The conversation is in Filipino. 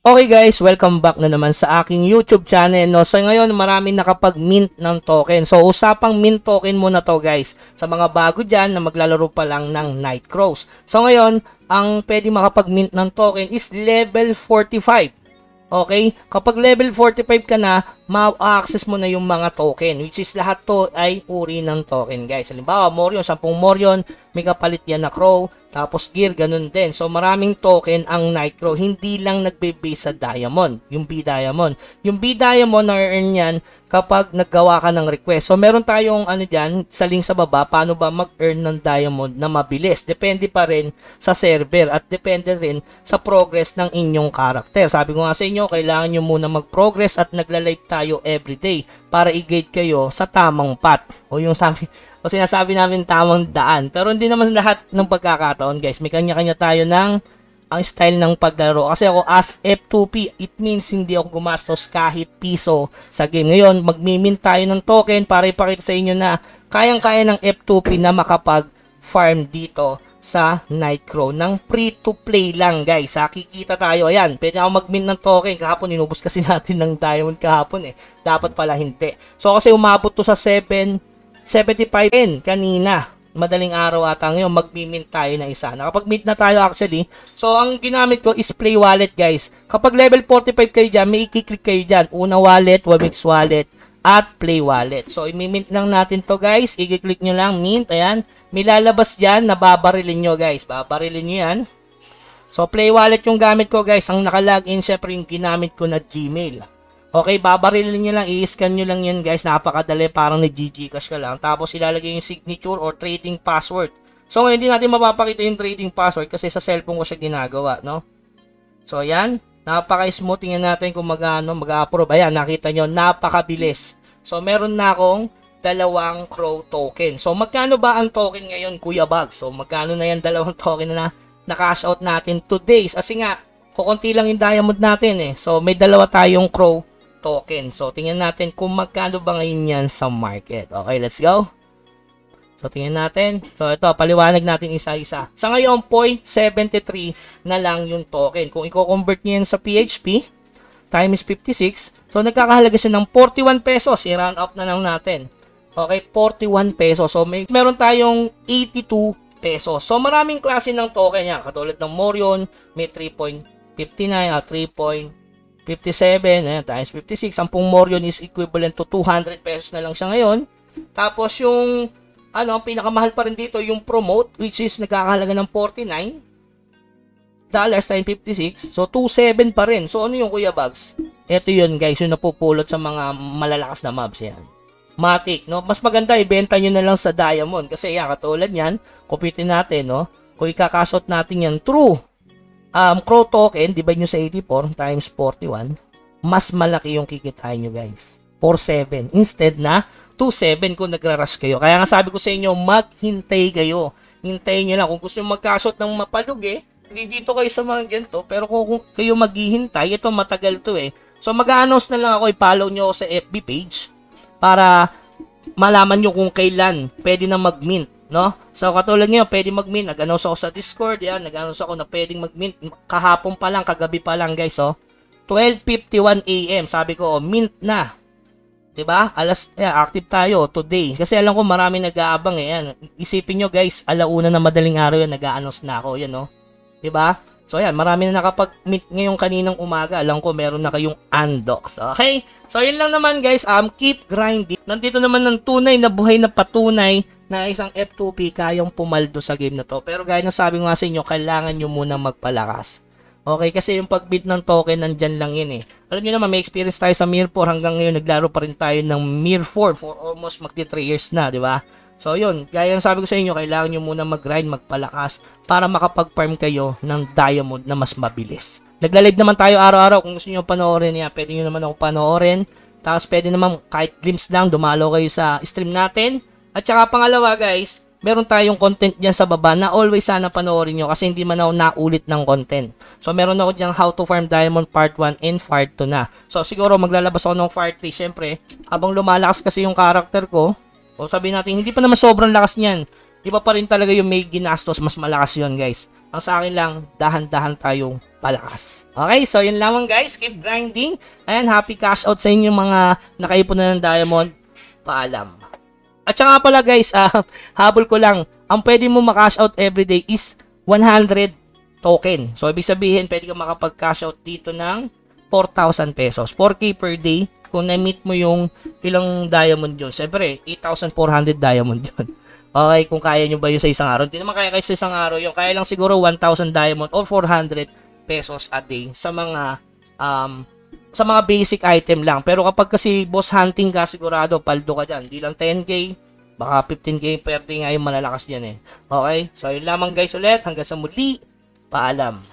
Okay guys, welcome back na naman sa aking YouTube channel. No? So ngayon, maraming nakapag-mint ng token. So usapang mint token muna to guys. Sa mga bago dyan na maglalaro pa lang ng Nightcrows. So ngayon, ang pwede makapag-mint ng token is level 45. Okay? Kapag level 45 ka na, ma-access mo na yung mga token. Which is lahat to ay uri ng token guys. Halimbawa, Morion, 10 Morion, may kapalit yan na Crow. Tapos gear, ganun din. So, maraming token ang Nightcrow. Hindi lang nagbe-base sa Diamond. Yung B-Diamond. Yung B-Diamond na-earn yan kapag naggawa ka ng request. So, meron tayong dyan, sa link sa baba, paano ba mag-earn ng Diamond na mabilis. Depende pa rin sa server at depende rin sa progress ng inyong character. Sabi ko nga sa inyo, kailangan nyo muna mag-progress at nagla-live tayo everyday para i-guide kayo sa tamang path. O yung sinasabi namin tamang daan. Pero hindi naman lahat ng pagkakataon guys. May kanya-kanya tayo ng ang style ng paglaro. Kasi ako as F2P, it means hindi ako gumastos kahit piso sa game. Ngayon, magmi-mint tayo ng token para ipakita sa inyo na kayang-kaya ng F2P na makapag-farm dito sa Nightcrow ng free-to-play lang guys. Kikita tayo. Ayan, pwede ako mag-mint ng token. Kahapon, inubos kasi natin ng diamond kahapon eh. Dapat pala hindi. So kasi umabot to sa 75N kanina. Madaling araw ata ngayon, mag-mint tayo na isa. Nakapag-mint na tayo actually. So, ang ginamit ko is Play Wallet guys. Kapag level 45 kayo dyan, may i-click kayo dyan. Una wallet, Wamix wallet, at Play Wallet. So, i-mint lang natin to guys. I-click nyo lang, mint. Ayan. May lalabas dyan na babarilin nyo guys. Babarilin nyo yan. So, Play Wallet yung gamit ko guys. Ang nakalagin, syempre yung ginamit ko na Gmail. Okay, babarilin nyo lang, i-scan nyo lang yan guys, napakadali, parang nag-GCash ka lang. Tapos ilalagay yung signature or trading password. So ngayon hindi natin mapapakita yung trading password kasi sa cellphone ko siya ginagawa, no? So yan, napaka-smooth, tingnan natin kung mag-approve. Ayan, nakita nyo, napakabilis. So meron na akong dalawang Crow token. So magkano ba ang token ngayon, Kuya Bag? So magkano na yan dalawang token na na-cash out natin today? Kasi nga, kukunti lang yung diamond natin eh. So may dalawa tayong Crow token. So, tingnan natin kung magkano ba ngayon yan sa market. Okay, let's go. So, tingnan natin. So, ito, paliwanag natin isa-isa. Sa ngayon, 0.73 na lang yung token. Kung i-convert nyo yan sa PHP, times 56, so, nagkakahalaga siya ng 41 pesos. I-round up na lang natin. Okay, 41 pesos. So, meron tayong 82 pesos. So, maraming klase ng token yan. Katulad ng Morion, may 3.59 at 3.57, ayan, times 56. 10 Morion is equivalent to 200 pesos na lang siya ngayon. Tapos yung, pinakamahal pa rin dito, yung promote, which is nagkakahalaga ng $49 times 56. So, 27 pa rin. So, ano yung Kuya Bags? Ito yun guys, yung napupulot sa mga malalakas na mobs yan. Matic, no? Mas maganda, ibenta nyo na lang sa Diamond. Kasi yan, katulad yan, kupitin natin, no? Kung ikakasot natin yan, true. Crow token, divide nyo sa 84 times 41, mas malaki yung kikitain nyo guys. 47 instead na 27 kung nagra-rush kayo. Kaya nga sabi ko sa inyo, maghintay kayo. Hintayin nyo lang. Kung gusto nyo magkasot ng mapalug hindi dito kayo sa mga ganito. Pero kung kayo maghihintay, ito matagal to eh. So mag-a-announce na lang ako, i-follow nyo ako sa FB page para malaman nyo kung kailan pwede na mag-mint. No? So, katulad ngayon, pwede mag-mint. Nag-announce ako sa Discord. Yan, nag-announce ako na pwedeng mag-mint. Kahapon pa lang, kagabi pa lang, guys. 12:51 AM. Sabi ko, mint na. 'Di ba? Active tayo today. Kasi alam ko marami nag-aabang eh. Yan. Isipin nyo, guys, alauna na madaling araw yan, nag-announce na ako. Yan, no? 'Di ba? So, yan, marami na nakapag-mint ngayong kaninang umaga. Alam ko, meron na kayong undocs. Okay? So, yun lang naman, guys. Keep grinding. Nandito naman ng tunay na buhay na patunay na isang F2P kayang pumaldo sa game na to. Pero gaya na sabi ko nga sa inyo, kailangan nyo muna magpalakas. Okay, kasi yung pag-bid ng token, nandyan lang yun eh. Alam nyo naman, may experience tayo sa Mir 4. Hanggang ngayon, naglaro pa rin tayo ng Mir 4 for almost magti 3 years na, di ba? So yun, gaya ng sabi ko sa inyo, kailangan nyo muna mag-grind, magpalakas para makapag-farm kayo ng diamond na mas mabilis. Nagla-live naman tayo araw-araw. Kung gusto nyo panoorin yan, pwede nyo naman ako panoorin. Tapos pwede naman kahit glimpse lang, dumalo kayo sa stream natin. At saka pangalawa guys, meron tayong content dyan sa baba na always sana panoorin nyo kasi hindi man ako naulit ng content. So meron ako dyan how to farm diamond part 1 and part 2 na. So siguro maglalabas ako ng part 3. Syempre, habang lumalakas kasi yung character ko, o sabihin natin, hindi pa naman sobrang lakas niyan. iba pa rin talaga yung may ginastos, mas malakas yun guys. Ang sa akin lang, dahan-dahan tayong palakas. Okay, so yun lamang guys, keep grinding, and happy cash out sa inyo mga nakaipon na ng diamond. Paalam. At saka pala guys, habol ko lang, ang pwede mo makash out everyday is 100 token. So ibig sabihin, pwede ka makapag-cash out dito ng 4,000 pesos. 4K per day. Kung na-meet mo yung ilang diamond yun. Siyempre, 8,400 diamond yun. Okay, kung kaya nyo ba yun sa isang araw. Hindi naman kaya sa isang araw yun. Kaya lang siguro 1,000 diamond or 400 pesos a day sa mga basic item lang. Pero kapag kasi boss hunting ka, sigurado, paldo ka dyan. Hindi lang 10K, baka 15K per day nga yung malalakas dyan eh. Okay, so yun lamang guys ulit. Hanggang sa muli. Paalam.